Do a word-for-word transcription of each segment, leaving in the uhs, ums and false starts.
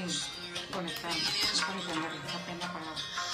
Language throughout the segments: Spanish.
conectando. Déjame poner esa pena para...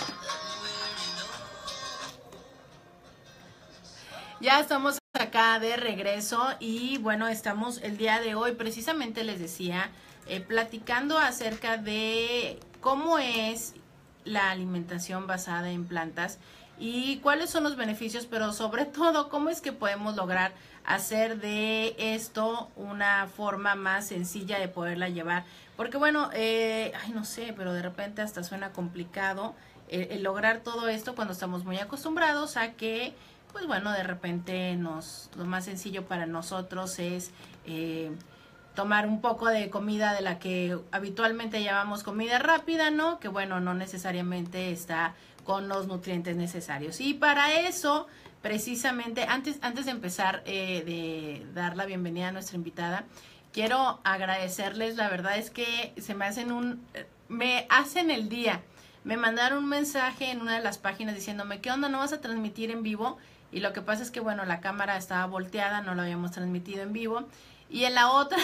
Ya estamos acá de regreso y bueno, estamos el día de hoy, precisamente les decía, eh, platicando acerca de cómo es la alimentación basada en plantas y cuáles son los beneficios, pero sobre todo cómo es que podemos lograr hacer de esto una forma más sencilla de poderla llevar. Porque bueno, eh, ay no sé, pero de repente hasta suena complicado eh, el lograr todo esto cuando estamos muy acostumbrados a que pues bueno, de repente nos lo más sencillo para nosotros es eh, tomar un poco de comida de la que habitualmente llamamos comida rápida, ¿no? Que bueno, no necesariamente está con los nutrientes necesarios. Y para eso, precisamente, antes, antes de empezar eh, de dar la bienvenida a nuestra invitada, quiero agradecerles, la verdad es que se me hacen un, me hacen el día. Me mandaron un mensaje en una de las páginas diciéndome, ¿qué onda? ¿No vas a transmitir en vivo? Y lo que pasa es que, bueno, la cámara estaba volteada, no lo habíamos transmitido en vivo. Y en la otra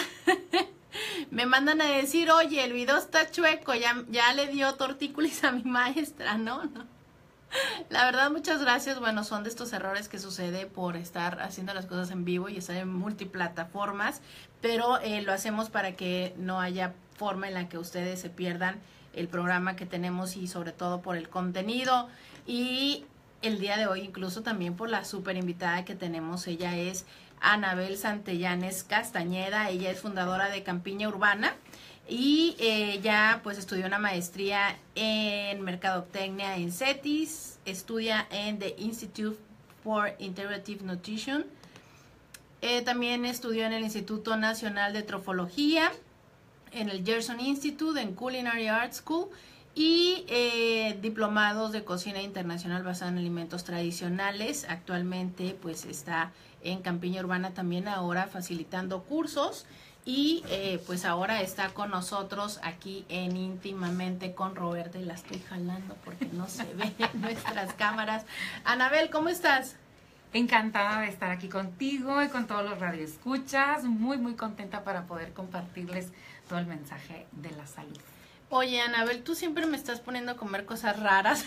me mandan a decir, oye, el video está chueco, ya, ya le dio tortícolis a mi maestra, ¿no? ¿no? La verdad, muchas gracias. Bueno, son de estos errores que sucede por estar haciendo las cosas en vivo y estar en multiplataformas, pero eh, lo hacemos para que no haya forma en la que ustedes se pierdan el programa que tenemos y sobre todo por el contenido. Y el día de hoy incluso también por la súper invitada que tenemos. Ella es Anabel Santellanes Castañeda, ella es fundadora de Campiña Urbana y ella eh, pues estudió una maestría en Mercadotecnia en CETIS, estudia en The Institute for Integrative Nutrition, eh, también estudió en el Instituto Nacional de Trofología, en el Gerson Institute, en Culinary Arts School y eh, diplomados de cocina internacional basada en alimentos tradicionales. Actualmente pues está en Campiña Urbana también ahora facilitando cursos y eh, pues ahora está con nosotros aquí en Íntimamente con Roberta y la estoy jalando porque no se ven nuestras cámaras. Anabel, ¿cómo estás? Encantada de estar aquí contigo y con todos los radioescuchas, muy muy contenta para poder compartirles todo el mensaje de la salud. Oye, Anabel, tú siempre me estás poniendo a comer cosas raras.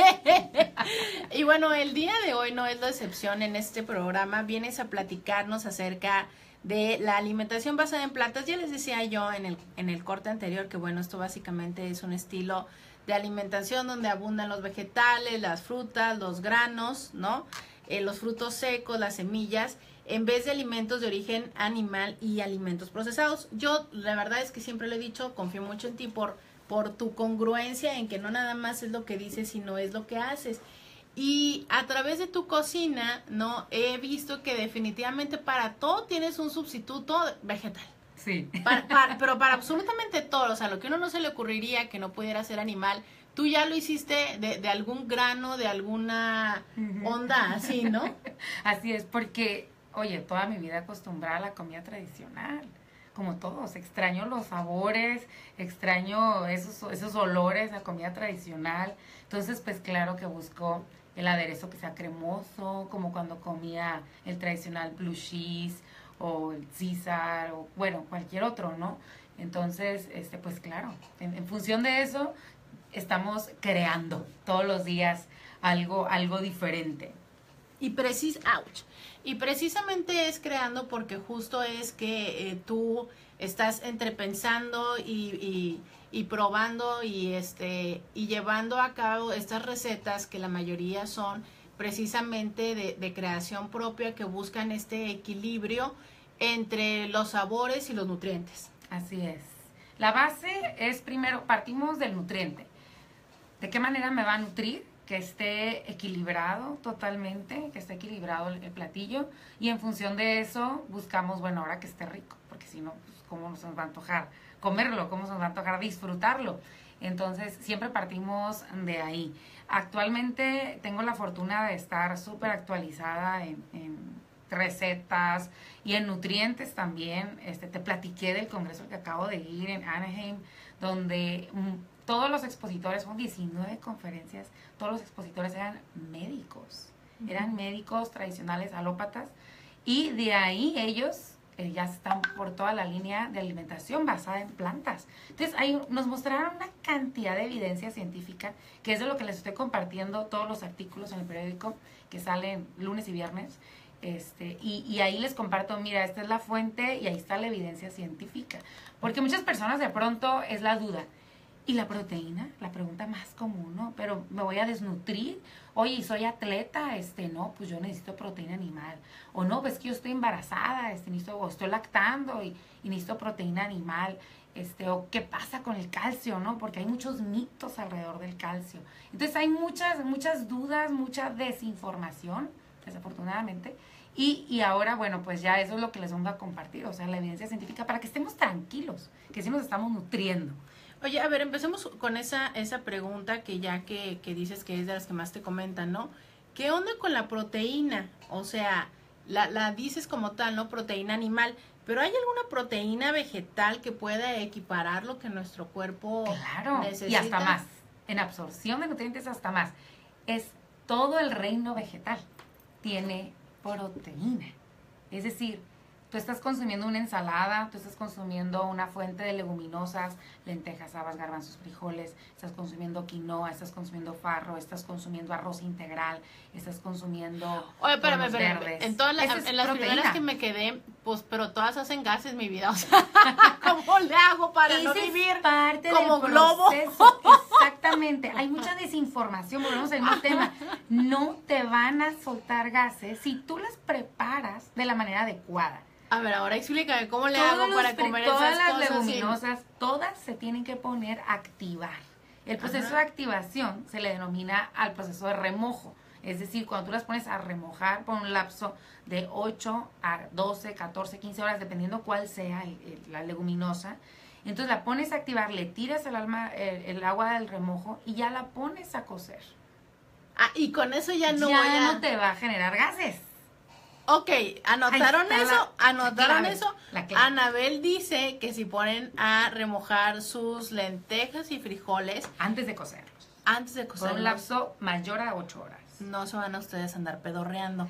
Y bueno, el día de hoy no es la excepción. En este programa vienes a platicarnos acerca de la alimentación basada en plantas. Ya les decía yo en el, en el corte anterior que bueno, esto básicamente es un estilo de alimentación donde abundan los vegetales, las frutas, los granos, ¿no? Eh, los frutos secos, las semillas, en vez de alimentos de origen animal y alimentos procesados. Yo, la verdad es que siempre lo he dicho, confío mucho en ti por, por tu congruencia en que no nada más es lo que dices, sino es lo que haces. Y a través de tu cocina, ¿no? He visto que definitivamente para todo tienes un sustituto vegetal. Sí. Para, para, pero para absolutamente todo, o sea, lo que a uno no se le ocurriría que no pudiera ser animal, tú ya lo hiciste de, de algún grano, de alguna onda así, ¿no? Así es, porque, oye, toda mi vida acostumbrada a la comida tradicional, como todos, extraño los sabores, extraño esos, esos olores, la comida tradicional. Entonces, pues claro que busco el aderezo que sea cremoso, como cuando comía el tradicional blue cheese o el César o bueno, cualquier otro, ¿no? Entonces, este, pues claro, en, en función de eso estamos creando todos los días algo, algo diferente. Y, precis ouch. y precisamente es creando porque justo es que eh, tú estás entre pensando y, y, y probando y, este, y llevando a cabo estas recetas que la mayoría son precisamente de, de creación propia que buscan este equilibrio entre los sabores y los nutrientes. Así es. La base es primero, partimos del nutriente. ¿De qué manera me va a nutrir? Que esté equilibrado totalmente, que esté equilibrado el, el platillo. Y en función de eso buscamos, bueno, ahora que esté rico, porque si no, pues, ¿cómo nos va a antojar comerlo? ¿Cómo nos va a antojar disfrutarlo? Entonces, siempre partimos de ahí. Actualmente tengo la fortuna de estar súper actualizada en, en recetas y en nutrientes también. Este, te platiqué del congreso que acabo de ir en Anaheim, donde mm, todos los expositores, son diecinueve conferencias, todos los expositores eran médicos, uh-huh. eran médicos tradicionales alópatas, y de ahí ellos eh, ya están por toda la línea de alimentación basada en plantas. Entonces, ahí nos mostraron una cantidad de evidencia científica, que es de lo que les estoy compartiendo todos los artículos en el periódico que salen lunes y viernes. Este, y, y ahí les comparto, mira, esta es la fuente y ahí está la evidencia científica. Porque muchas personas de pronto es la duda. ¿Y la proteína? La pregunta más común, ¿no? Pero me voy a desnutrir. Oye, soy atleta, este, no, pues yo necesito proteína animal. O no, pues que yo estoy embarazada, este, necesito, o estoy lactando y, y necesito proteína animal. Este, o qué pasa con el calcio, ¿no? Porque hay muchos mitos alrededor del calcio. Entonces hay muchas, muchas dudas, mucha desinformación, desafortunadamente. Y, y ahora, bueno, pues ya eso es lo que les vengo a compartir, o sea, la evidencia científica para que estemos tranquilos, que sí nos estamos nutriendo. Oye, a ver, empecemos con esa esa pregunta que ya que, que dices que es de las que más te comentan, ¿no? ¿Qué onda con la proteína? O sea, la, la dices como tal, ¿no? Proteína animal, pero ¿hay alguna proteína vegetal que pueda equiparar lo que nuestro cuerpo claro, necesita? Y hasta más, en absorción de nutrientes hasta más. Es todo el reino vegetal tiene proteína. Es decir, tú estás consumiendo una ensalada, tú estás consumiendo una fuente de leguminosas, lentejas, habas, garbanzos, frijoles, estás consumiendo quinoa, estás consumiendo farro, estás consumiendo arroz integral, estás consumiendo Oye, espérame, tonos espérame. verdes. En, todas las, Esa es en las proteína. primeras que me quedé, pues, pero todas hacen gases, mi vida. O sea, ¿cómo le hago para Ese no es vivir parte como del globo? proceso. Exactamente. Hay mucha desinformación, volvemos al mismo tema. No te van a soltar gases si tú las preparas de la manera adecuada. A ver, ahora explícame cómo le Todos hago los para fri- comer todas esas las cosas. leguminosas, todas se tienen que poner a activar. El proceso Ajá. de activación se le denomina al proceso de remojo. Es decir, cuando tú las pones a remojar por un lapso de ocho a doce, catorce, quince horas, dependiendo cuál sea el- el- la leguminosa, entonces la pones a activar, le tiras el, alma, el, el agua del remojo y ya la pones a cocer. Ah, y con eso ya no ya voy a... no te va a generar gases. Ok, anotaron Ahí está eso, la- anotaron la clave, eso. la clave. Anabel dice que si ponen a remojar sus lentejas y frijoles Antes de cocerlos. antes de Por un cocerlos, lapso mayor a ocho horas. no se van a ustedes a andar pedorreando.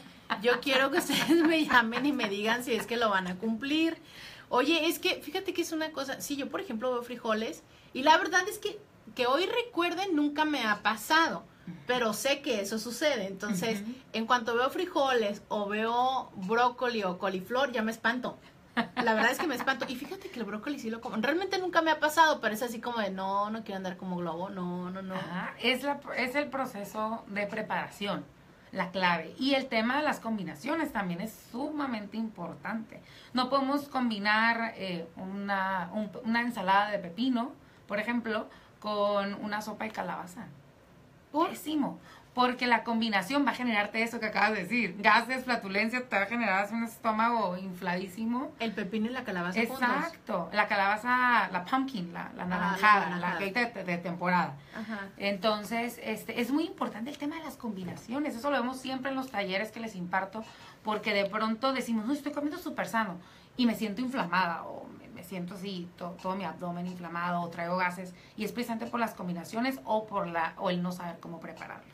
Yo quiero que ustedes me llamen y me digan si es que lo van a cumplir. Oye, es que fíjate que es una cosa, sí, yo por ejemplo veo frijoles y la verdad es que que hoy recuerden nunca me ha pasado, pero sé que eso sucede. Entonces, Ujú. en cuanto veo frijoles o veo brócoli o coliflor, ya me espanto. La verdad es que me espanto. Y fíjate que el brócoli sí lo como. Realmente nunca me ha pasado, pero es así como de no, no quiero andar como globo, no, no, no. Ajá, es, la, es el proceso de preparación, la clave. Y el tema de las combinaciones también es sumamente importante. No podemos combinar eh, una, un- una ensalada de pepino, por ejemplo, con una sopa de calabaza. ¿Por? Pésimo. Porque la combinación va a generarte eso que acabas de decir. Gases, flatulencia, te va a generar así un estómago infladísimo. El pepino y la calabaza juntos. Exacto. La calabaza, la pumpkin, la, la naranjada, la, naranjada. que hay de, de temporada. Ajá. Entonces, este, es muy importante el tema de las combinaciones. Eso lo vemos siempre en los talleres que les imparto, porque de pronto decimos, no, estoy comiendo súper sano y me siento inflamada o me, me siento así, to, todo mi abdomen inflamado o traigo gases. Y es precisamente por las combinaciones o por la o el no saber cómo prepararlos.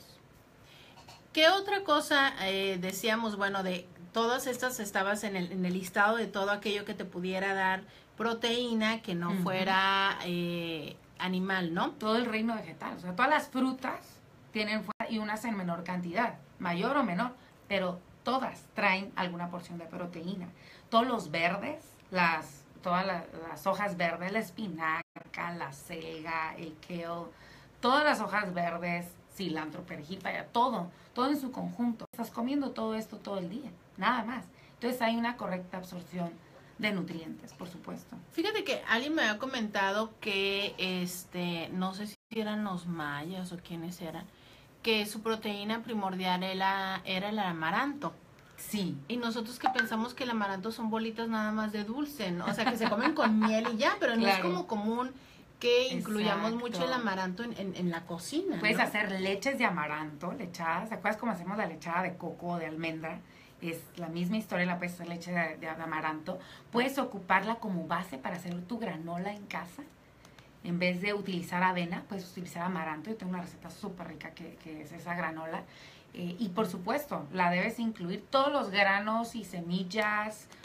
¿Qué otra cosa eh, decíamos? Bueno, de todas estas estabas en el, en el listado de todo aquello que te pudiera dar proteína que no Ujú. fuera eh, animal, ¿no? Todo el reino vegetal, o sea, todas las frutas tienen fuerza y unas en menor cantidad, mayor o menor, pero todas traen alguna porción de proteína. Todos los verdes, las, todas las, las hojas verdes, la espinaca, la selga, el kale, todas las hojas verdes, cilantro, perejil, paya, todo, todo en su conjunto. Estás comiendo todo esto todo el día, nada más. Entonces hay una correcta absorción de nutrientes, por supuesto. Fíjate que alguien me había comentado que, este, no sé si eran los mayas o quiénes eran, que su proteína primordial era, era el amaranto. Sí. Y nosotros que pensamos que el amaranto son bolitas nada más de dulce, ¿no? O sea, que se comen con miel y ya, pero no es Claro. como común que incluyamos Exacto. mucho el amaranto en, en, en la cocina, Puedes ¿no? hacer leches de amaranto, lechadas. ¿Te acuerdas cómo hacemos la lechada de coco o de almendra? Es la misma historia, la puedes hacer leche de, de amaranto. Puedes ocuparla como base para hacer tu granola en casa. En vez de utilizar avena, puedes utilizar amaranto. Yo tengo una receta súper rica que, que es esa granola. Eh, y por supuesto, la debes incluir todos los granos y semillas,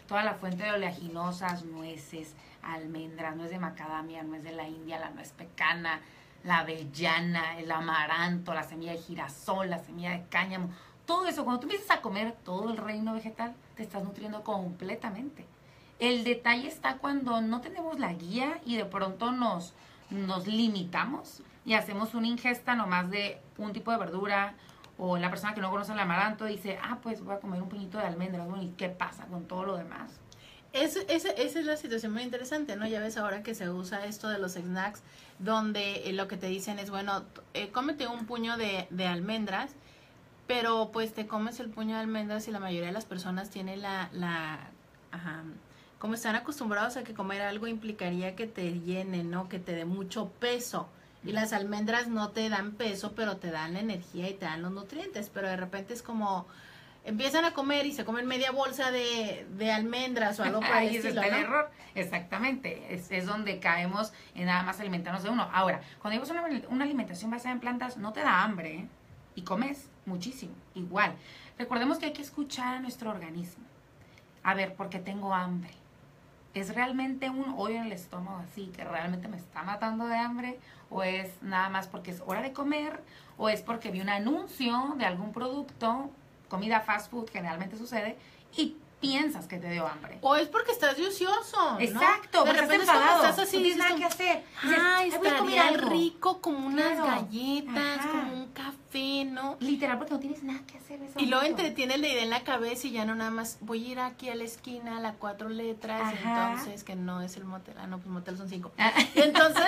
toda la fuente de oleaginosas, nueces, almendras, nuez de macadamia, nuez de la India, la nuez pecana, la avellana, el amaranto, la semilla de girasol, la semilla de cáñamo. Todo eso, cuando tú empiezas a comer todo el reino vegetal, te estás nutriendo completamente. El detalle está cuando no tenemos la guía y de pronto nos, nos limitamos y hacemos una ingesta nomás de un tipo de verdura, o la persona que no conoce el amaranto dice, ah, pues voy a comer un puñito de almendras, bueno, ¿y qué pasa con todo lo demás? Es, es, esa es la situación muy interesante, ¿no? Ya ves ahora que se usa esto de los snacks, donde eh, lo que te dicen es, bueno, eh, cómete un puño de, de almendras, pero pues te comes el puño de almendras y la mayoría de las personas tiene la, la ajá, como están acostumbrados a que comer algo implicaría que te llene, ¿no? Que te dé mucho peso. Y las almendras no te dan peso, pero te dan la energía y te dan los nutrientes. Pero de repente es como, empiezan a comer y se comen media bolsa de, de almendras o algo por ahí el es estilo, el ¿no? error, exactamente. Es, es donde caemos en nada más alimentarnos de uno. Ahora, cuando llevas una, una alimentación basada en plantas, no te da hambre, ¿eh? Y comes muchísimo, igual. Recordemos que hay que escuchar a nuestro organismo. A ver, ¿por qué tengo hambre? ¿Es realmente un hoyo en el estómago así que realmente me está matando de hambre? ¿O es nada más porque es hora de comer? ¿O es porque vi un anuncio de algún producto, comida fast food, generalmente sucede, y piensas que te dio hambre? O es porque estás de ocioso, ¿no? Exacto, De porque repente estás enfadado, estás así, no tienes dices nada tú, que hacer. Dices, Ay, "Ay, voy a comer estaría algo". rico como unas Claro. galletas, Ajá. como un café, ¿no? Literal, porque no tienes nada que hacer. Y luego entretiene la idea en la cabeza y ya no nada más, voy a ir aquí a la esquina a las cuatro letras, Ajá. entonces, que no es el motel, ah, no, pues motel son cinco. Ah. Y entonces,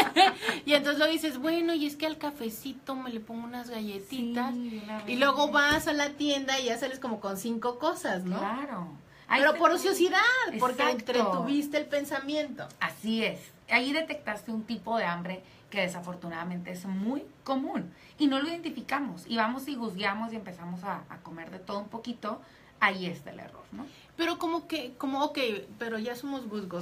y entonces lo dices, bueno, y es que al cafecito me le pongo unas galletitas, Sí, una y vez. luego vas a la tienda y ya sales como con cinco cosas, ¿no? Claro. Ahí Pero te- por ociosidad, porque Exacto. entretuviste el pensamiento. Así es. Ahí detectaste un tipo de hambre que desafortunadamente es muy común y no lo identificamos y vamos y juzgamos y empezamos a, a comer de todo un poquito. Ahí está el error, ¿no? Pero como que, como, ok, pero ya somos juzgos.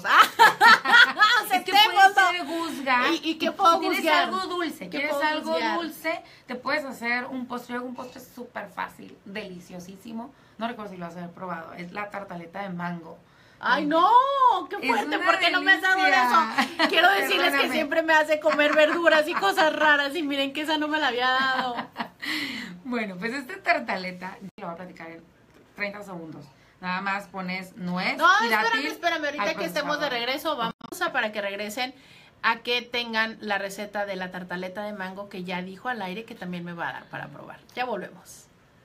Es que ¡Aceptémoslo! puedes ser juzgar. ¿Y, y qué puedo Si tienes juzgar? algo dulce, ¿Qué quieres puedo algo juzgar? dulce, te puedes hacer un postre, un postre súper fácil, deliciosísimo. No recuerdo si lo has haber probado, es la tartaleta de mango. ¡Ay, no! ¡Qué Es fuerte! una ¿Por qué no me has dado de delicia. eso? Quiero decirles que Perdóname. siempre me hace comer verduras y cosas raras y miren que esa no me la había dado. Bueno, pues esta tartaleta, lo voy a platicar en treinta segundos. Nada más pones nuez No, y espérame, dátil espérame. Ahorita al que estemos de procesador. regreso, vamos a para que regresen a que tengan la receta de la tartaleta de mango que ya dijo al aire que también me va a dar para probar. Ya volvemos.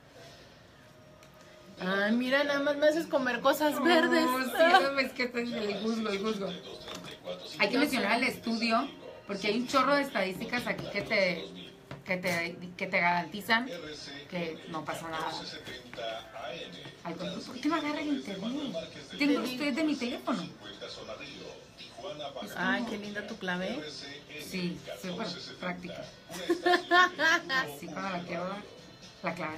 Ay, mira, nada más me haces comer cosas verdes. Oh, sí, no, es que este es el juzgo, el juzgo. Hay que mencionar el estudio, porque hay un chorro de estadísticas aquí que te, que te, que te garantizan que no pasa nada. Ay, ¿por qué no agarra el internet? Tengo Te usted de mi teléfono. Ay, qué linda tu clave. Sí, súper práctica. Así cuando la quiero dar, la clave.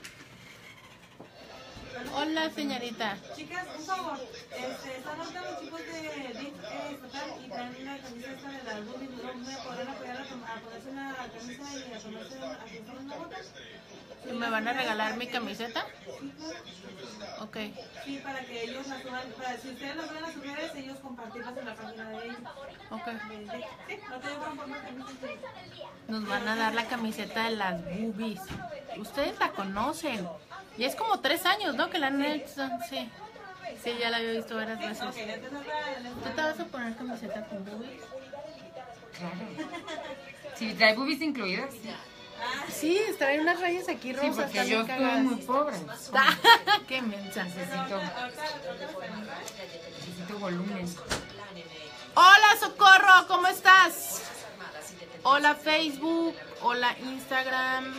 Hola, señorita. Chicas, un favor, este, están ahorita los chicos de D I F eh, estatal y traen una camisa esta de las boobies, ¿no me podrán apoyar a, tom- a ponerse una camisa y a ponerse a ponerse una bota? ¿Me van a regalar mi camiseta? Ok. Sí, para que ellos la suban, para, si ustedes la suben a sus redes, ellos compartirlas en la página de ellos. Ok. De, de, sí, no te llevan por una camisa. Nos van a dar la camiseta de las boobies. Ustedes la conocen. Y es como tres años, ¿no? Que la han hecho. Sí. Sí, ya la había visto varias veces. Ok, entonces la, ¿Tú te vas a poner camiseta con boobies? Claro. Si trae boobies incluidas, sí. Sí, trae unas rayas aquí Sí, rosas. porque están yo bien estoy cagadas. muy pobre. Qué mensa. Necesito, necesito volumen. Hola, Socorro, ¿cómo estás? Hola, Facebook. Hola, Instagram.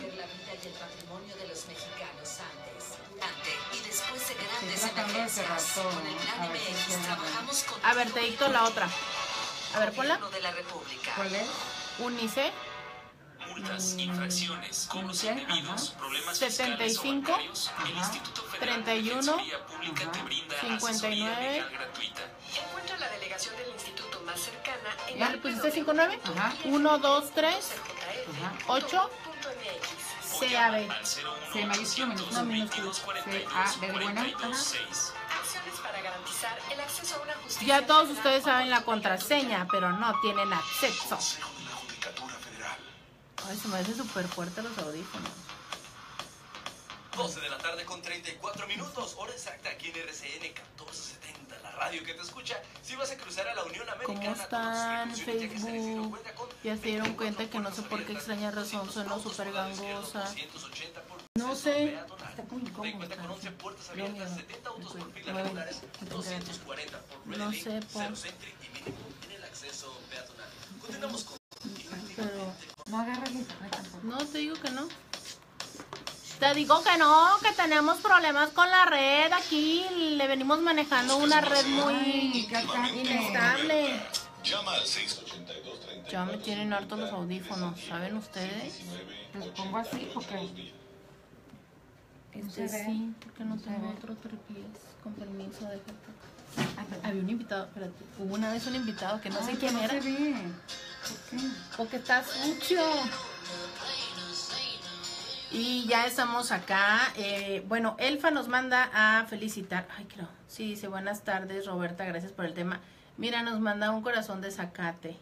Estoy tratando de cerrar todo. A ver si suena bien. A ver, te dicto la otra. A ver, ponla. ¿Cuál es? Unice. Multas, infracciones, cobros Ajá. indebidos, problemas setenta y fiscales o cinco, bancarios, el ajá, Instituto Federal treinta y de uno, Defensoría Pública te ajá, brinda cincuenta y asesoría nueve. legal gratuita. Encuentra la delegación del instituto más cercana en ¿Ya le pusiste cinco nueve? Ajá. uno, dos, tres, Ajá. ocho, C A B. C mayúsculo, minúsculo, No, minúsculo. C A B de bueno. Ajá. Acciones para garantizar Ya todos ustedes saben la contraseña, pero no tienen acceso. Ay, se me hace súper fuerte los audífonos. doce de la tarde con treinta y cuatro minutos, hora exacta aquí en R C N catorce setenta, la radio que te escucha. Si vas a cruzar a la Unión Americana, ¿Cómo están? Facebook. Ya se dieron cuenta que no sé por qué extraña razón sueno súper gangosa. No sé. Está muy incómodo. No sé, po. Pero No agarras el internet tampoco. no, te digo que no. Te digo que no, que tenemos problemas con la red aquí. Le venimos manejando una red muy Ay, qué ataque. inestable. Llama al seis ochenta y dos, treinta y Ya me cuatro, tienen hartos los audífonos, ¿saben ustedes? Los pongo así porque Este se ve. sí, porque no No se tengo ve. otro tripiés. Con permiso, déjate. Había un invitado, espérate, hubo una vez un invitado que no sé Ay, quién no era. se ve. ¿Por qué? Porque está sucio. Y ya estamos acá. Eh, bueno, Elfa nos manda a felicitar. Ay, creo. Sí, dice buenas tardes, Roberta, gracias por el tema. Mira, nos manda un corazón de zacate.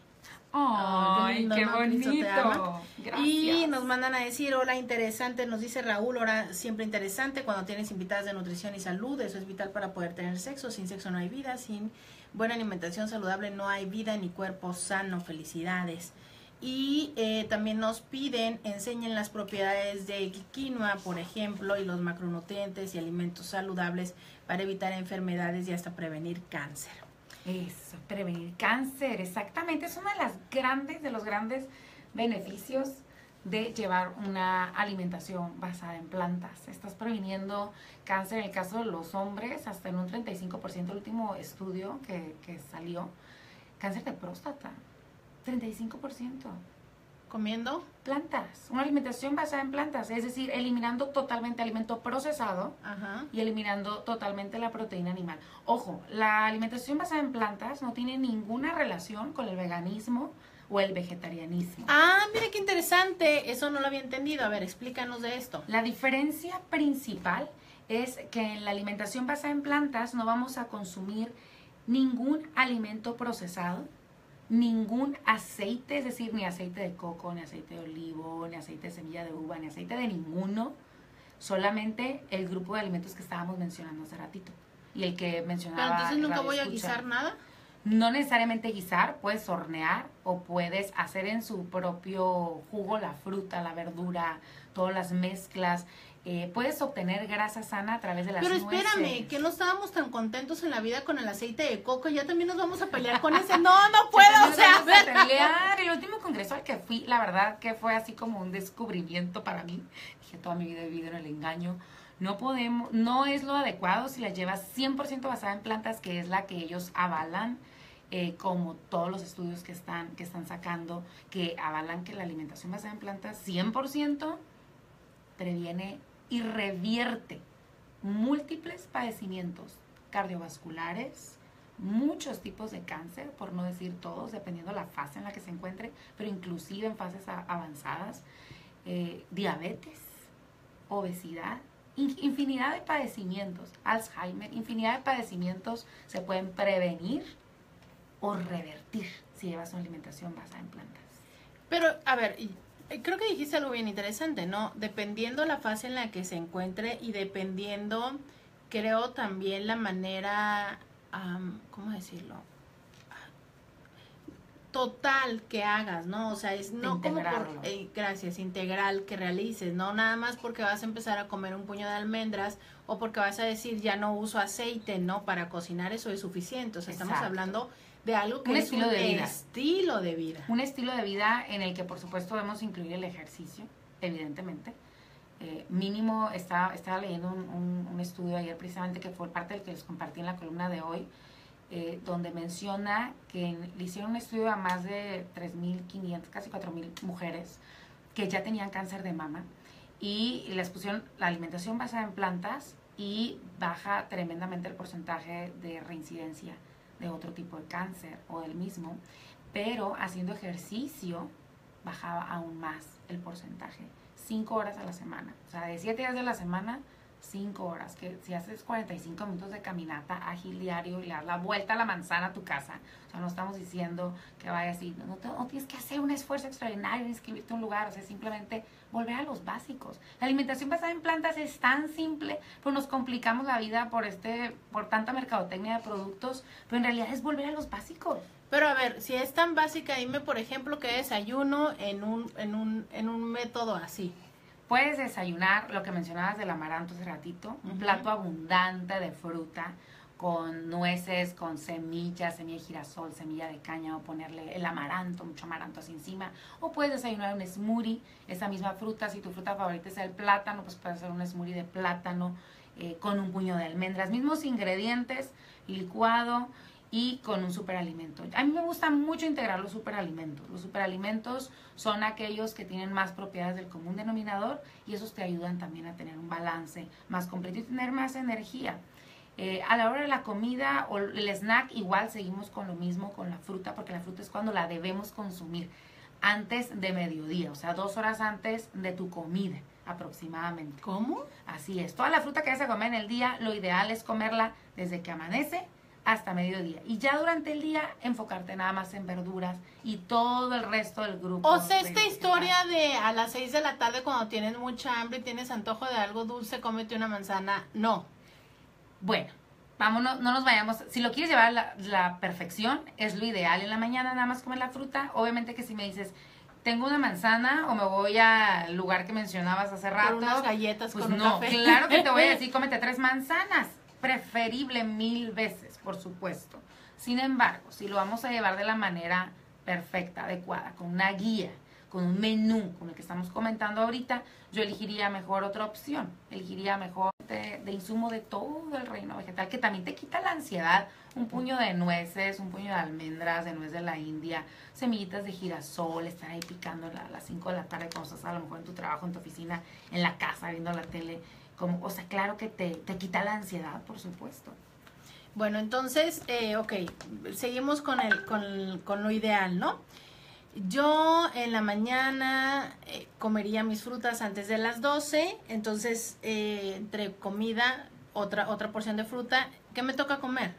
Ay, lindo, qué ¿no? Cristo te ama. bonito. Gracias. Y nos mandan a decir, hola, interesante, nos dice Raúl, hola, siempre interesante cuando tienes invitadas de nutrición y salud, eso es vital para poder tener sexo, sin sexo no hay vida, sin buena alimentación saludable no hay vida ni cuerpo sano, felicidades. Y eh, también nos piden, enseñen las propiedades de quinoa, por ejemplo, y los macronutrientes y alimentos saludables para evitar enfermedades y hasta prevenir cáncer. Eso, prevenir cáncer, exactamente. Es uno de las grandes, de los grandes beneficios de llevar una alimentación basada en plantas. Estás previniendo cáncer en el caso de los hombres, hasta en un treinta y cinco por ciento, el último estudio que, que salió, cáncer de próstata, treinta y cinco por ciento. ¿Comiendo? Plantas, una alimentación basada en plantas, es decir, eliminando totalmente alimento procesado Ajá. y eliminando totalmente la proteína animal. Ojo, la alimentación basada en plantas no tiene ninguna relación con el veganismo o el vegetarianismo. Ah, mira qué interesante, eso no lo había entendido. A ver, explícanos de esto. La diferencia principal es que en la alimentación basada en plantas no vamos a consumir ningún alimento procesado, ningún aceite, es decir, ni aceite de coco, ni aceite de olivo, ni aceite de semilla de uva, ni aceite de ninguno, solamente el grupo de alimentos que estábamos mencionando hace ratito. Y el que mencionaba. Pero entonces nunca Radio voy a Escucha. guisar nada. No necesariamente guisar, puedes hornear o puedes hacer en su propio jugo la fruta, la verdura, todas las mezclas. Eh, puedes obtener grasa sana a través de las Pero nueces. espérame, que no estábamos tan contentos en la vida con el aceite de coco, ya también nos vamos a pelear con ese. No, no puedo, o sea, a Vamos a ver. pelear. El último congreso al que fui, la verdad que fue así como un descubrimiento para mí. Dije, toda mi vida he vivido en el engaño. No podemos, no es lo adecuado si la llevas cien por ciento basada en plantas, que es la que ellos avalan, eh, como todos los estudios que están, que están sacando, que avalan que la alimentación basada en plantas cien por ciento previene y revierte múltiples padecimientos cardiovasculares, muchos tipos de cáncer, por no decir todos, dependiendo de la fase en la que se encuentre, pero inclusive en fases a- avanzadas, eh, diabetes, obesidad, in- infinidad de padecimientos, Alzheimer, infinidad de padecimientos se pueden prevenir o revertir si llevas una alimentación basada en plantas. Pero, a ver, y- creo que dijiste algo bien interesante, ¿no? Dependiendo la fase en la que se encuentre y dependiendo, creo, también la manera, am, ¿cómo decirlo? Total que hagas, ¿no? O sea, es no como por, Integrarlo. eh, gracias, integral que realices, no nada más porque vas a empezar a comer un puño de almendras o porque vas a decir ya no uso aceite, ¿no? Para cocinar eso es suficiente, o sea, estamos Exacto. hablando de algo que Un es estilo un de vida. estilo de vida. Un estilo de vida en el que, por supuesto, debemos incluir el ejercicio, evidentemente. Eh, mínimo, estaba, estaba leyendo un, un- un estudio ayer precisamente que fue parte del que les compartí en la columna de hoy, eh, donde menciona que en- le hicieron un estudio a más de tres mil quinientas, casi cuatro mil mujeres que ya tenían cáncer de mama y les pusieron la alimentación basada en plantas y baja tremendamente el porcentaje de reincidencia de otro tipo de cáncer o del mismo, pero haciendo ejercicio bajaba aún más el porcentaje, cinco horas a la semana, o sea, de siete días de la semana, cinco horas, que si haces cuarenta y cinco minutos de caminata ágil diario y le das la vuelta a la manzana a tu casa, o sea, no estamos diciendo que vayas y no, te, no tienes que hacer un esfuerzo extraordinario en inscribirte a un lugar, o sea, simplemente volver a los básicos. La alimentación basada en plantas es tan simple, pero nos complicamos la vida por este, por tanta mercadotecnia de productos, pero en realidad es volver a los básicos. Pero a ver, si es tan básica, dime por ejemplo que desayuno en un, en un, en un método así. Puedes desayunar lo que mencionabas del amaranto hace ratito, un Uh-huh. plato abundante de fruta con nueces, con semillas, semilla de girasol, semilla de caña, o ponerle el amaranto, mucho amaranto así encima. O puedes desayunar un smoothie, esa misma fruta. Si tu fruta favorita es el plátano, pues puedes hacer un smoothie de plátano eh, con un puño de almendras. Mismos ingredientes, licuado y con un superalimento. A mí me gusta mucho integrar los superalimentos. Los superalimentos son aquellos que tienen más propiedades del común denominador y esos te ayudan también a tener un balance más completo y tener más energía. Eh, a la hora de la comida o el snack igual seguimos con lo mismo con la fruta, porque la fruta es cuando la debemos consumir antes de mediodía, o sea, dos horas antes de tu comida aproximadamente. ¿Cómo? Así es, toda la fruta que vas a comer en el día, lo ideal es comerla desde que amanece hasta mediodía. Y ya durante el día enfocarte nada más en verduras y todo el resto del grupo. O sea, esta de historia de a las seis de la tarde cuando tienes mucha hambre y tienes antojo de algo dulce, cómete una manzana. No. Bueno, vámonos, no nos vayamos. Si lo quieres llevar a la, la perfección, es lo ideal. En la mañana nada más comer la fruta. Obviamente que si me dices, tengo una manzana o me voy al lugar que mencionabas hace rato. Por unas galletas pues con un no, café. claro que te voy a decir, cómete tres manzanas. Preferible mil veces, por supuesto. Sin embargo, si lo vamos a llevar de la manera perfecta, adecuada, con una guía, con un menú, como el que estamos comentando ahorita, yo elegiría mejor otra opción. Elegiría mejor de, de insumo de todo el reino vegetal, que también te quita la ansiedad. Un puño de nueces, un puño de almendras, de nuez de la India, semillitas de girasol, estar ahí picando a las cinco de la tarde cuando estás a lo mejor en tu trabajo, en tu oficina, en la casa, viendo la tele. Como, o sea, claro que te, te quita la ansiedad, por supuesto. Bueno, entonces, eh, ok, seguimos con, el, con, con lo ideal, ¿no? Yo en la mañana eh, comería mis frutas antes de las doce, entonces eh, entre comida, otra, otra porción de fruta. ¿Qué me toca comer?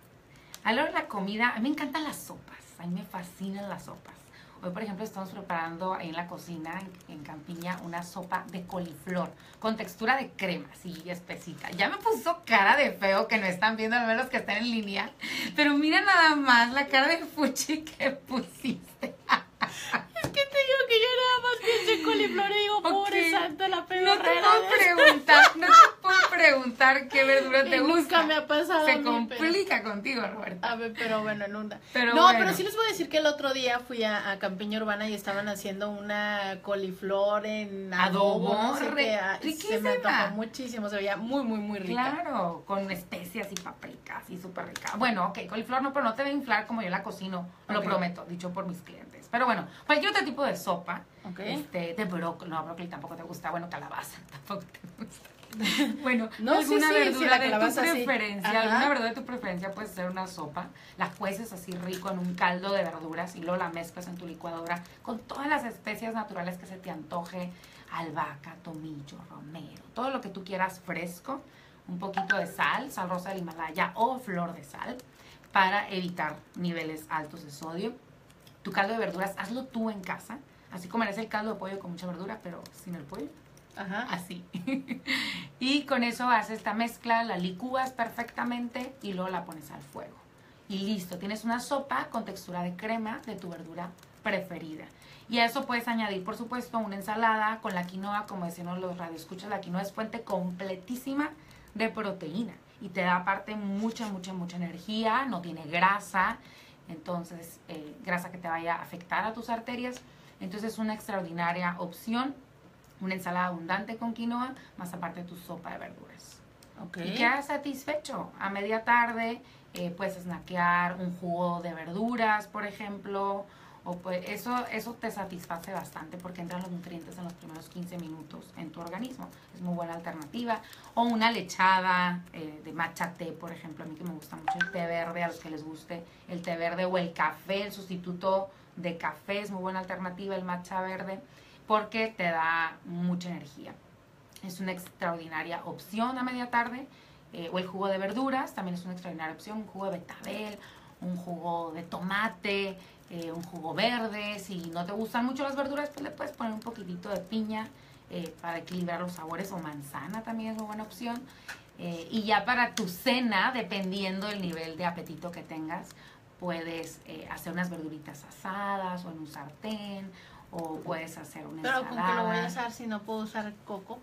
A la hora de la comida, a mí me encantan las sopas, a mí me fascinan las sopas. Hoy, por ejemplo, estamos preparando ahí en la cocina, en, en Campiña, una sopa de coliflor con textura de crema, así espesita. Ya me puso cara de feo, que no están viendo, al menos los que están en línea. Pero mira nada más la cara de fuchi que pusiste. Es que te digo que yo nada más pienso en coliflor y digo, pobre Ok. santa la No te pedorrera. puedo preguntar, no te puedo preguntar qué verdura te Y gusta. nunca me ha pasado a Se mí, complica contigo, Roberta. A ver, pero bueno, en una. Pero no, bueno. pero sí les voy a decir que el otro día fui a, a Campiña Urbana y estaban haciendo una coliflor en adobo, Adobo, no sé re- qué, ah, y se me riquísima. antojó muchísimo, se veía muy, muy, muy rica. Claro, con especias y paprikas y súper rica. Bueno, ok, coliflor no, pero no te va a inflar como yo la cocino, lo Ok. prometo, dicho por mis clientes. Pero bueno, cualquier otro tipo de sopa, Ok. este, de brócoli, no, brócoli tampoco te gusta, bueno, calabaza tampoco te gusta. Bueno, No, sí, alguna sí, sí, verdura la de tu calabaza sí. preferencia, Ajá. alguna verdura de tu preferencia puedes hacer una sopa, la cueces así rico en un caldo de verduras y luego la mezclas en tu licuadora con todas las especias naturales que se te antoje, albahaca, tomillo, romero, todo lo que tú quieras fresco, un poquito de sal, sal rosa del Himalaya o flor de sal para evitar niveles altos de sodio. Tu caldo de verduras, hazlo tú en casa, así comerás el caldo de pollo con mucha verdura, pero sin el pollo. Ajá. Así. Y con eso haces esta mezcla, la licúas perfectamente y luego la pones al fuego. Y listo, tienes una sopa con textura de crema de tu verdura preferida. Y a eso puedes añadir, por supuesto, una ensalada con la quinoa, como decían los radioescuchas, la quinoa es fuente completísima de proteína. Y te da aparte mucha, mucha, mucha energía, no tiene grasa, entonces eh, grasa que te vaya a afectar a tus arterias. Entonces es una extraordinaria opción. Una ensalada abundante con quinoa, más aparte de tu sopa de verduras. Ok. Y quedas satisfecho. A media tarde eh, puedes snackear un jugo de verduras, por ejemplo. O pues eso, eso te satisface bastante porque entran los nutrientes en los primeros quince minutos en tu organismo. Es muy buena alternativa. O una lechada eh, de matcha té, por ejemplo. A mí que me gusta mucho el té verde, a los que les guste el té verde o el café, el sustituto de café es muy buena alternativa, el matcha verde, porque te da mucha energía. es una extraordinaria opción a media tarde. Eh, o el jugo de verduras, también es una extraordinaria opción. Un jugo de betabel, un jugo de tomate, eh, un jugo verde. Si no te gustan mucho las verduras, pues le puedes poner un poquitito de piña eh, para equilibrar los sabores, o manzana también es una buena opción. Eh, y ya para tu cena, dependiendo del nivel de apetito que tengas, puedes eh, hacer unas verduritas asadas o en un sartén, o puedes hacer una Pero ensalada. ¿con qué lo voy a asar si no puedo usar coco?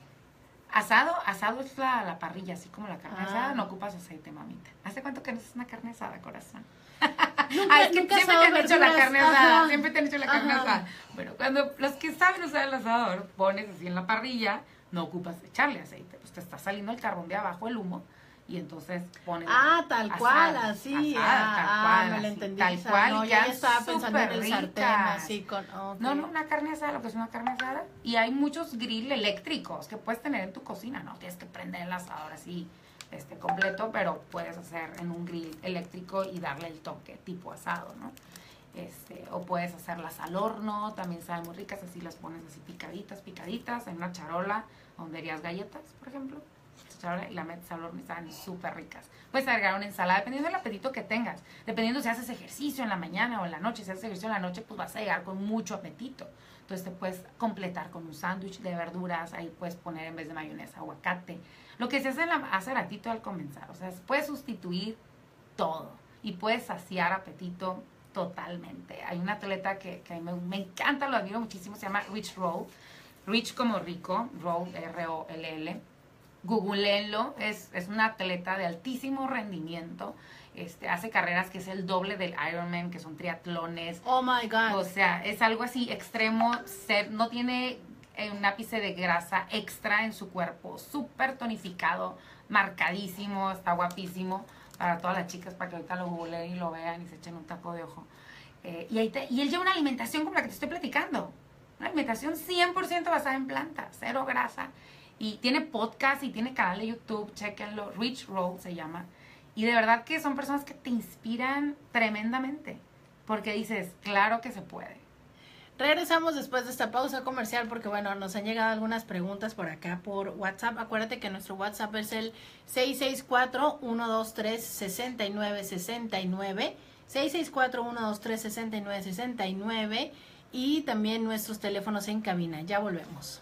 Asado, asado es la, la parrilla, así como la carne Ah. asada, no ocupas aceite, mamita. ¿Hace cuánto que no es una carne asada, corazón? Nunca, Ah, es que nunca siempre asado te han hecho la verduras, carne asada, ajá. siempre te han hecho la carne Ajá. asada. Bueno, cuando los que saben usar el asador, pones así en la parrilla, no ocupas echarle aceite, pues te está saliendo el carbón de abajo, el humo, y entonces pones Ah, tal asada, cual, así. asada, ah, tal ah, cual, me lo así, entendí. tal o sea, cual, no, y yo ya quedan estaba pensando en el súper sartén, ricas. así con... ok. No, no, una carne asada, lo que es una carne asada. Y hay muchos grill eléctricos que puedes tener en tu cocina, ¿no? Tienes que prender el asador así, este, completo, pero puedes hacer en un grill eléctrico y darle el toque tipo asado, ¿no? Este, o puedes hacerlas al horno, también saben muy ricas, así las pones así picaditas, picaditas, en una charola donde harías galletas, por ejemplo. Charola, y la metes al horno y saben súper ricas. Puedes agregar una ensalada, dependiendo del apetito que tengas. Dependiendo si haces ejercicio en la mañana o en la noche. Si haces ejercicio en la noche, pues vas a llegar con mucho apetito. Entonces te puedes completar con un sándwich de verduras. Ahí puedes poner en vez de mayonesa aguacate. Lo que se hace en la, hace ratito al comenzar. O sea, puedes sustituir todo. Y puedes saciar apetito totalmente. Hay una atleta que, que a mí me, me encanta, lo admiro muchísimo. Se llama Rich Roll. Rich como rico. Roll, R O L L. Googleenlo, es, es una atleta de altísimo rendimiento, este, hace carreras que es el doble del Ironman, que son triatlones, Oh my God. o sea, es algo así extremo, ser, no tiene eh, un ápice de grasa extra en su cuerpo, súper tonificado, marcadísimo, está guapísimo, para todas las chicas, para que ahorita lo googleen y lo vean y se echen un taco de ojo. Eh, y, ahí te, y él lleva una alimentación como la que te estoy platicando, una alimentación cien por ciento basada en plantas, cero grasa. Y tiene podcast y tiene canal de YouTube, chéquenlo, Rich Roll se llama. Y de verdad que son personas que te inspiran tremendamente, porque dices, claro que se puede. Regresamos después de esta pausa comercial porque, bueno, nos han llegado algunas preguntas por acá por WhatsApp. Acuérdate que nuestro WhatsApp es el seis seis cuatro, uno dos tres, seis nueve seis nueve, seis seis cuatro, uno dos tres, seis nueve seis nueve, y también nuestros teléfonos en cabina. Ya volvemos.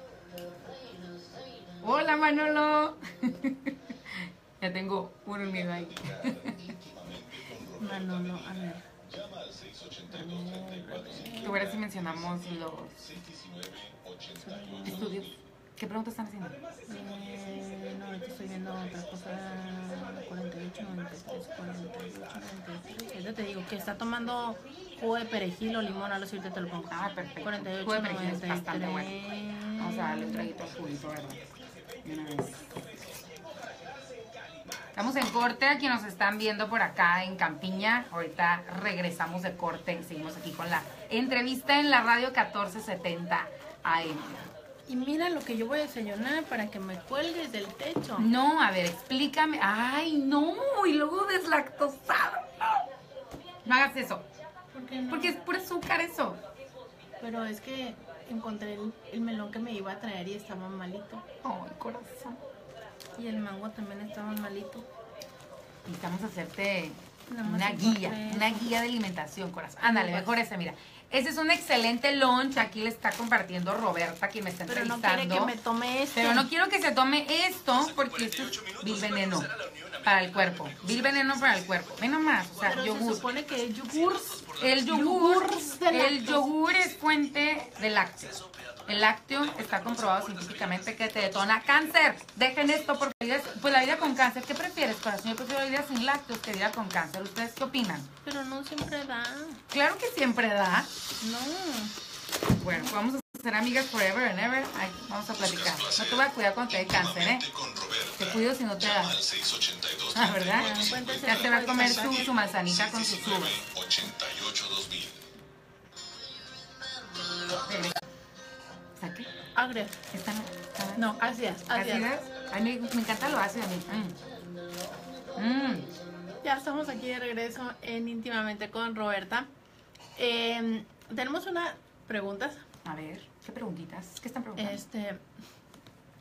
Hola, Manolo. Ya tengo un unido ahí. Manolo, a ver. Tú verás si mencionamos los estudios. ¿Qué preguntas están haciendo? Eh, no, ahorita estoy viendo otra cosa. cuarenta y ocho, noventa y tres, cuarenta y ocho, noventa y tres. Ahorita te digo que está tomando jugo de perejil o limón, a ver si ahorita te lo pongo. Ah, perfecto. cuarenta y ocho, Jugo de perejil es noventa y bastante tres. bueno. Vamos a darle un traguito al juguito, ¿verdad? De una vez. Estamos en corte, a quienes nos están viendo por acá en Campiña. Ahorita regresamos de corte y seguimos aquí con la entrevista en la radio catorce setenta A M. Y mira lo que yo voy a desayunar para que me cuelgues del techo. No, a ver, explícame. Ay, no, y luego deslactosado. No hagas eso, ¿Por qué no? porque es pura azúcar eso. Pero es que encontré el, el melón que me iba a traer y estaba malito. Ay, corazón. Y el mango también estaba malito. Necesitamos hacerte Nada más una encontré guía, eso. una guía de alimentación, corazón. Ándale, Pues. mejor ese, mira. Ese es un excelente lunch. Aquí le está compartiendo Roberta, quien me está Pero no entrevistando. quiere que me tome este. Pero no quiero que se tome esto porque esto es vil veneno para el cuerpo. Vil veneno para el cuerpo. Ve nomás, o sea, Pero se yogur. supone que es yogur. El yogur, Yogurts de el lácteos. yogur es fuente de lácteos. El lácteo está comprobado científicamente que te detona cáncer. Dejen esto porque pues la vida con cáncer, ¿qué prefieres, corazón? Yo prefiero vida sin lácteos que vida con cáncer. ¿Ustedes qué opinan? Pero no siempre da. Claro que siempre da. No. Bueno, vamos a ser amigas forever and ever. Ay, vamos a platicar. No te voy a cuidar cuando te dé cáncer, ¿eh? Te cuido si no te da. Ah, ¿verdad? Cuéntese Ya se va a comer su, cuéntese. su manzanita con sus uvas. ¿Saqué? Agria. ¿Están, están No, ácidas, ácidas. ácidas? Ay, me, me encanta lo ácido a mí. Mm. Mm. Ya estamos aquí de regreso en Íntimamente con Roberta. Eh, tenemos unas preguntas. A ver, ¿qué preguntitas? ¿Qué están preguntando? Este,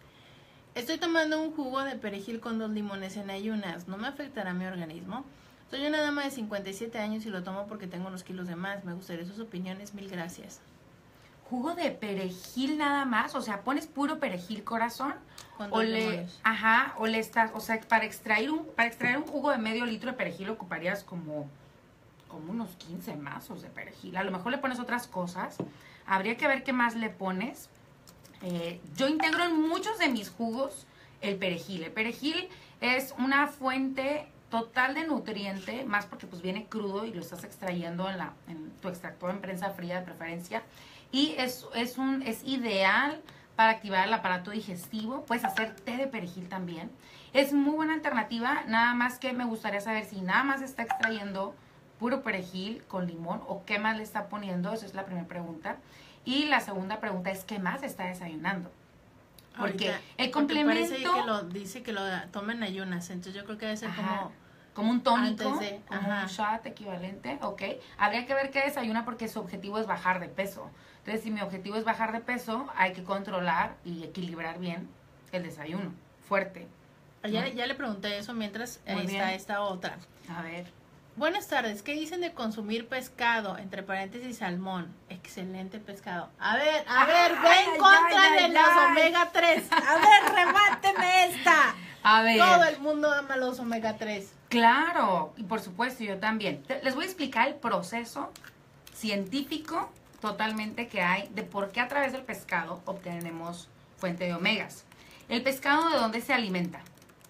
Estoy tomando un jugo de perejil con dos limones en ayunas. ¿No me afectará mi organismo? Soy una dama de cincuenta y siete años y lo tomo porque tengo unos kilos de más. Me gustaría sus opiniones. Mil gracias. Jugo de perejil nada más, o sea, pones puro perejil, corazón, Con o dos le, limones. ajá, o le estás, o sea, para extraer un, para extraer un jugo de medio litro de perejil ocuparías como, como unos quince mazos de perejil. A lo mejor le pones otras cosas, habría que ver qué más le pones. Eh, yo integro en muchos de mis jugos el perejil. El perejil es una fuente total de nutriente, más porque pues viene crudo y lo estás extrayendo en, la, en tu extractor en prensa fría de preferencia. Y es, es, un, es ideal para activar el aparato digestivo. Puedes hacer té de perejil también. Es muy buena alternativa, nada más que me gustaría saber si nada más está extrayendo puro perejil con limón o qué más le está poniendo. Esa es la primera pregunta. Y la segunda pregunta es qué más está desayunando. Porque Ahorita, el porque complemento... parece que lo, dice que lo tomen ayunas, entonces yo creo que debe ser Ajá. como... Como un tónico, Antes de, como ajá. un shot equivalente, ok. Habría que ver qué desayuna porque su objetivo es bajar de peso. Entonces, si mi objetivo es bajar de peso, hay que controlar y equilibrar bien el desayuno. Fuerte. Ya, ¿no? ya le pregunté eso mientras Muy ahí bien. está esta otra. A ver. Buenas tardes, ¿qué dicen de consumir pescado, entre paréntesis salmón? Excelente pescado. A ver, a Ay, ver, ve ay, en contra ay, de ay, los ay. omega tres. A ver, remáteme esta. A ver. Todo el mundo ama los omega tres. Claro, y por supuesto yo también. Te- Les voy a explicar el proceso científico totalmente que hay de por qué a través del pescado obtenemos fuente de omegas. ¿El pescado de dónde se alimenta?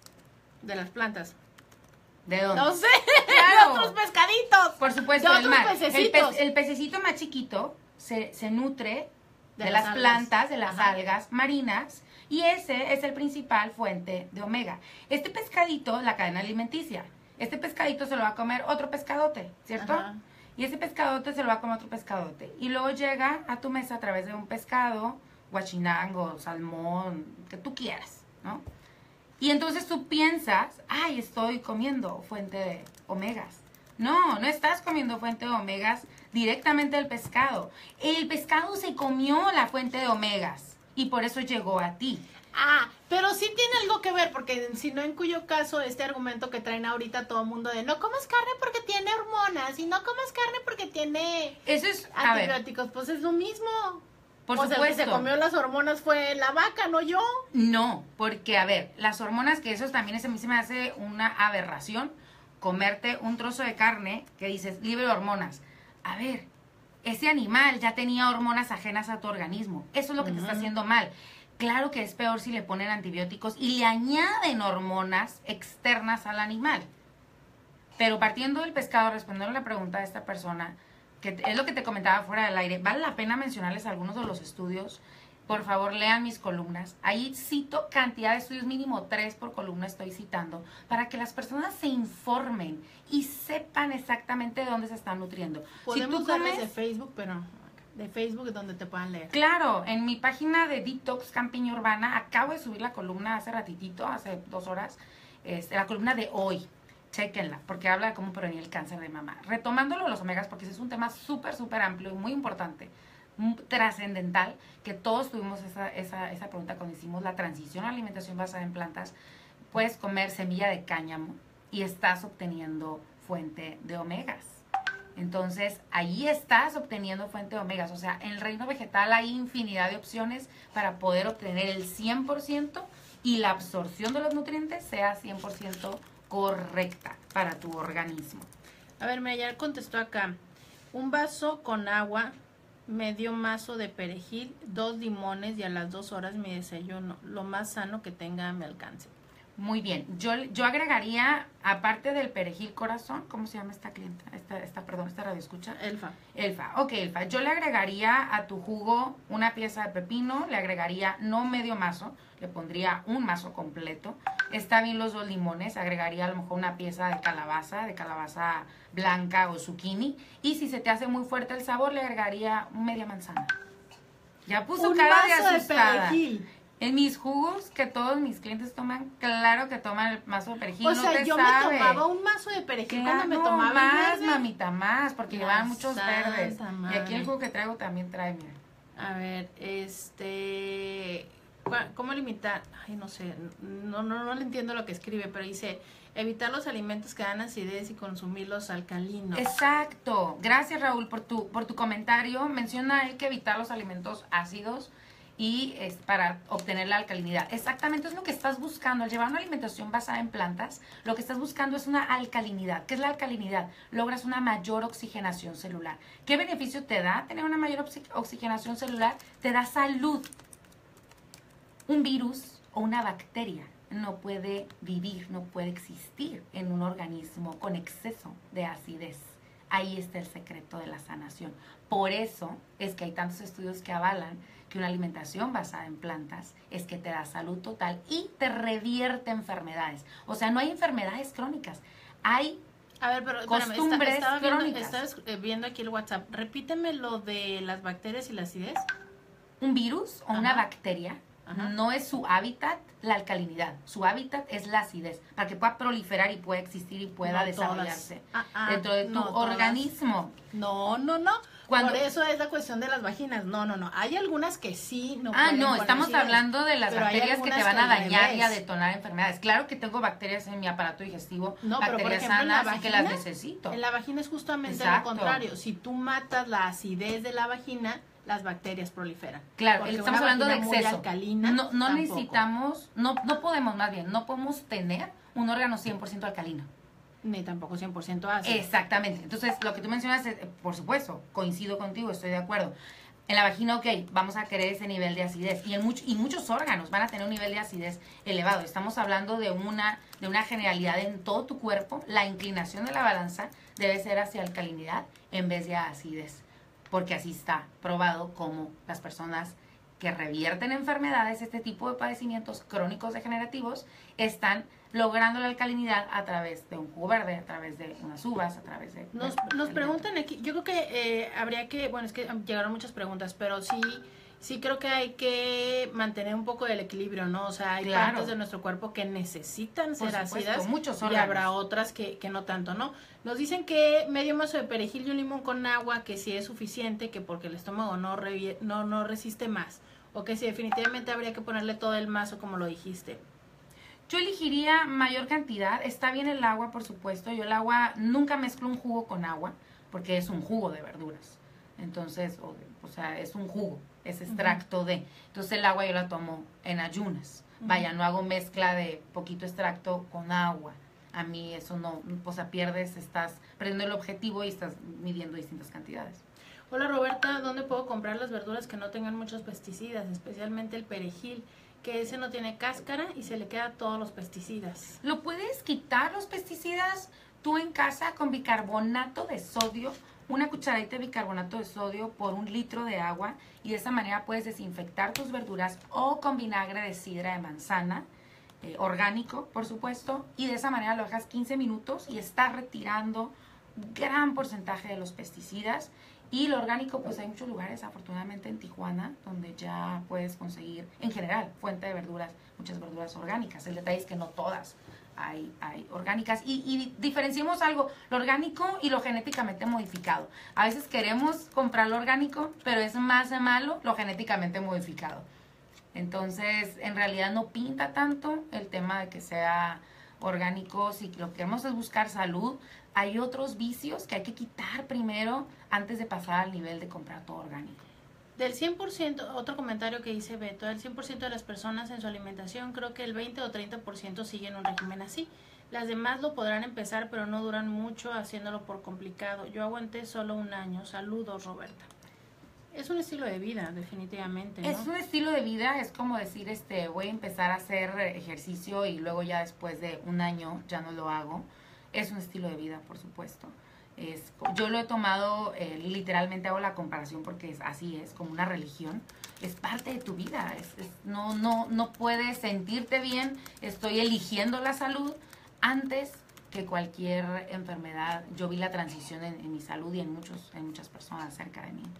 De las plantas. ¿De dónde? No sé, Claro. de otros pescaditos. Por supuesto, De del otros mar. El, pececitos. pez- el pececito más chiquito se, se nutre de, De las, las algas. plantas, de las Ajá. algas marinas, y ese es el principal fuente de omega. Este pescadito, la cadena alimenticia, este pescadito se lo va a comer otro pescadote, ¿cierto? Ajá. Y ese pescadote se lo va a comer otro pescadote. Y luego llega a tu mesa a través de un pescado, guachinango, salmón, que tú quieras, ¿no? Y entonces tú piensas, ay, estoy comiendo fuente de omegas. No, no estás comiendo fuente de omegas directamente del pescado. El pescado se comió la fuente de omegas y por eso llegó a ti. Ah, pero sí tiene algo que ver, porque si no, en cuyo caso este argumento que traen ahorita todo el mundo de no comas carne porque tiene hormonas y no comas carne porque tiene Eso es, a ver, antibióticos, pues es lo mismo. por o sea, el que se supuesto. comió las hormonas fue la vaca, no yo. No, porque a ver, las hormonas, que eso también es, a mí se me hace una aberración, comerte un trozo de carne que dices libre de hormonas. A ver, ese animal ya tenía hormonas ajenas a tu organismo. Eso es lo que te está haciendo mal. Claro que es peor si le ponen antibióticos y le añaden hormonas externas al animal. Pero partiendo del pescado, respondiendo a la pregunta de esta persona, que es lo que te comentaba fuera del aire, vale la pena mencionarles algunos de los estudios. Por favor, lean mis columnas. Ahí cito cantidad de estudios, mínimo tres por columna estoy citando, para que las personas se informen y sepan exactamente de dónde se están nutriendo. Podemos si tú darles comes, de Facebook, pero de Facebook donde te puedan leer. claro, en mi página de Detox Campiña Urbana, acabo de subir la columna hace ratitito, hace dos horas, este, la columna de hoy. Chéquenla, porque habla de cómo prevenir el cáncer de mama. Retomándolo los omegas, porque ese es un tema súper, súper amplio y muy importante, muy trascendental, que todos tuvimos esa, esa, esa pregunta cuando hicimos la transición a alimentación basada en plantas. Puedes comer semilla de cáñamo y estás obteniendo fuente de omegas. Entonces, ahí estás obteniendo fuente de omegas. O sea, en el reino vegetal hay infinidad de opciones para poder obtener el cien por ciento y la absorción de los nutrientes sea cien por ciento correcta para tu organismo. A ver, me ya contestó acá. Un vaso con agua, medio mazo de perejil, dos limones y a las dos horas mi desayuno. Lo más sano que tenga a mi alcance. Muy bien. Yo, yo agregaría, aparte del perejil, corazón, ¿cómo se llama esta clienta? Esta, esta, perdón, esta radio escucha. Elfa. Elfa. Ok, Elfa. Yo le agregaría a tu jugo una pieza de pepino, le agregaría no medio mazo, le pondría un mazo completo. Está bien los dos limones, agregaría a lo mejor una pieza de calabaza, de calabaza blanca o zucchini. Y si se te hace muy fuerte el sabor, le agregaría media manzana. Ya puso Un cara de mazo de asustada. perejil. En mis jugos que todos mis clientes toman, claro que toman el mazo de perejil. O no sea, te yo sabe. me tomaba un mazo de perejil Claro, cuando me no, tomaba el más, verde. mamita, más, porque La llevan muchos santa verdes. Y madre. aquí el jugo que traigo también trae, mira. A ver, este... ¿Cómo limitar? Ay, no sé, no, no, no le entiendo lo que escribe, pero dice, evitar los alimentos que dan acidez y consumirlos alcalinos. Exacto. Gracias, Raúl, por tu, por tu comentario. Menciona él que evitar los alimentos ácidos y es para obtener la alcalinidad. Exactamente, es lo que estás buscando. Al llevar una alimentación basada en plantas, lo que estás buscando es una alcalinidad. ¿Qué es la alcalinidad? Logras una mayor oxigenación celular. ¿Qué beneficio te da tener una mayor oxigenación celular? Te da salud. Un virus o una bacteria no puede vivir, no puede existir en un organismo con exceso de acidez. Ahí está el secreto de la sanación. Por eso es que hay tantos estudios que avalan que una alimentación basada en plantas es que te da salud total y te revierte enfermedades. O sea, no hay enfermedades crónicas. Hay A ver, pero espérame, costumbres está- estaba, viendo, crónicas. estaba eh, viendo aquí el WhatsApp. Repíteme lo de las bacterias y la acidez. Un virus o una Ajá. bacteria Ajá. no es su hábitat la alcalinidad. Su hábitat es la acidez, para que pueda proliferar y pueda existir y pueda No desarrollarse todas. Ah, ah, dentro de tu no todas. organismo. No, no, no. Cuando- Por eso es la cuestión de las vaginas. No, no, no. Hay algunas que sí no Ah, pueden no, poner estamos acidez, hablando de las pero hay bacterias que te algunas van a al dañar y a revés. detonar enfermedades. Claro que tengo bacterias en mi aparato digestivo, No, pero por bacterias ejemplo, en la sanas y que vagina, las necesito. En la vagina es justamente Exacto. lo contrario. Si tú matas la acidez de la vagina, las bacterias proliferan. Claro, Porque estamos una hablando de vagina muy exceso. alcalina, no no tampoco. necesitamos, no, no podemos más bien, no podemos tener un órgano cien por ciento alcalino. Ni tampoco cien por ciento ácido. Exactamente. Entonces, lo que tú mencionas, es, por supuesto, coincido contigo, estoy de acuerdo. En la vagina, ok, vamos a querer ese nivel de acidez. Y, en much- y muchos órganos van a tener un nivel de acidez elevado. Estamos hablando de una, de una generalidad en todo tu cuerpo. La inclinación de la balanza debe ser hacia alcalinidad en vez de acidez. Porque así está probado como las personas que revierten enfermedades, este tipo de padecimientos crónicos degenerativos, están logrando la alcalinidad a través de un jugo verde, a través de unas uvas, a través de... Nos, de- nos de- preguntan aquí, yo creo que eh, habría que, bueno, es que llegaron muchas preguntas, pero sí, sí creo que hay que mantener un poco del equilibrio, ¿no? O sea, hay Claro. partes de nuestro cuerpo que necesitan Por ser supuesto, ácidas muchos y órganos. habrá otras que, que no tanto, ¿no? Nos dicen que medio mazo de perejil y un limón con agua, que sí es suficiente, que porque el estómago no, revie- no, no resiste más, o que sí definitivamente habría que ponerle todo el mazo como lo dijiste. Yo elegiría mayor cantidad. Está bien el agua, por supuesto. Yo el agua, nunca mezclo un jugo con agua, porque es un jugo de verduras. Entonces, o, o sea, es un jugo, es extracto de. Entonces el agua yo la tomo en ayunas. Vaya, no hago mezcla de poquito extracto con agua. A mí eso no, o sea, pierdes, estás perdiendo el objetivo y estás midiendo distintas cantidades. Hola Roberta, ¿dónde puedo comprar las verduras que no tengan muchos pesticidas, especialmente el perejil, que ese no tiene cáscara y se le queda todos los pesticidas? Lo puedes quitar los pesticidas tú en casa con bicarbonato de sodio, una cucharadita de bicarbonato de sodio por un litro de agua, y de esa manera puedes desinfectar tus verduras, o con vinagre de sidra de manzana, eh, orgánico por supuesto, y de esa manera lo dejas quince minutos y está retirando un gran porcentaje de los pesticidas. Y lo orgánico, pues hay muchos lugares, afortunadamente en Tijuana, donde ya puedes conseguir, en general, fuente de verduras, muchas verduras orgánicas. El detalle es que no todas hay, hay orgánicas. Y, y diferenciemos algo, lo orgánico y lo genéticamente modificado. A veces queremos comprar lo orgánico, pero es más de malo lo genéticamente modificado. Entonces, en realidad no pinta tanto el tema de que sea orgánico. Si lo que queremos es buscar salud, hay otros vicios que hay que quitar primero antes de pasar al nivel de comprar todo orgánico. Del cien por ciento, otro comentario que dice Beto, del cien por ciento de las personas en su alimentación, creo que el veinte o treinta por ciento siguen un régimen así. Las demás lo podrán empezar, pero no duran mucho haciéndolo por complicado. Yo aguanté solo un año. Saludos, Roberta. Es un estilo de vida, definitivamente, ¿no? Es un estilo de vida, es como decir, este, voy a empezar a hacer ejercicio y luego ya después de un año ya no lo hago. Es un estilo de vida, por supuesto. Es, yo lo he tomado, eh, literalmente hago la comparación porque es, así es, como una religión. Es parte de tu vida. Es, es, no, no, no puedes sentirte bien. Estoy eligiendo la salud antes que cualquier enfermedad. Yo vi la transición en, en mi salud y en, muchos, en muchas personas cerca de mí.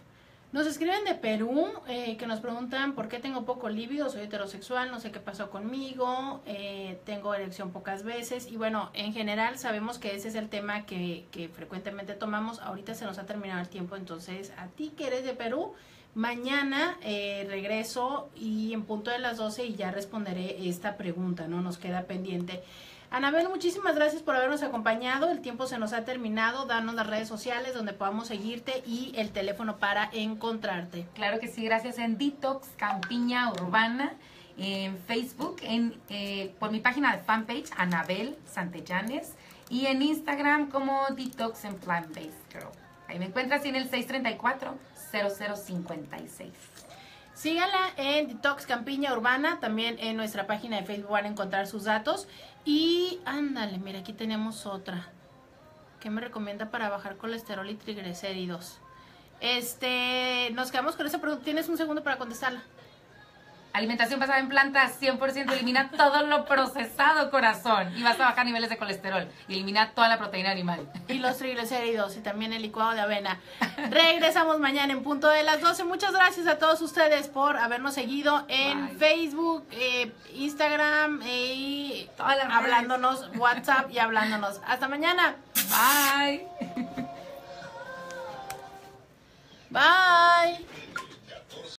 Nos escriben de Perú, eh, que nos preguntan por qué tengo poco líbido, soy heterosexual, no sé qué pasó conmigo, eh, tengo erección pocas veces. Y bueno, en general sabemos que ese es el tema que, que frecuentemente tomamos. Ahorita se nos ha terminado el tiempo, entonces a ti que eres de Perú, mañana eh, regreso y en punto de las doce y ya responderé esta pregunta, ¿no? Nos queda pendiente. Anabel, muchísimas gracias por habernos acompañado. El tiempo se nos ha terminado. Danos las redes sociales donde podamos seguirte y el teléfono para encontrarte. Claro que sí, gracias. En Detox Campiña Urbana, en Facebook, en eh, por mi página de fanpage, Anabel Santellanes, y en Instagram como Detox and Plant Based Girl. Ahí me encuentras en el seis tres cuatro, cero cero cinco seis. Sígala en Detox Campiña Urbana, también en nuestra página de Facebook van a encontrar sus datos. Y ándale, mira, aquí tenemos otra. ¿Qué me recomienda para bajar colesterol y triglicéridos? Este, nos quedamos con esa pregunta. ¿Tienes un segundo para contestarla? Alimentación basada en plantas, cien por ciento elimina todo lo procesado, corazón. Y vas a bajar niveles de colesterol. Y elimina toda la proteína animal. Y los triglicéridos y también el licuado de avena. Regresamos mañana en punto de las doce. Muchas gracias a todos ustedes por habernos seguido en Bye. Facebook, eh, Instagram eh, y Todas las redes. hablándonos, WhatsApp y hablándonos. Hasta mañana. Bye. Bye.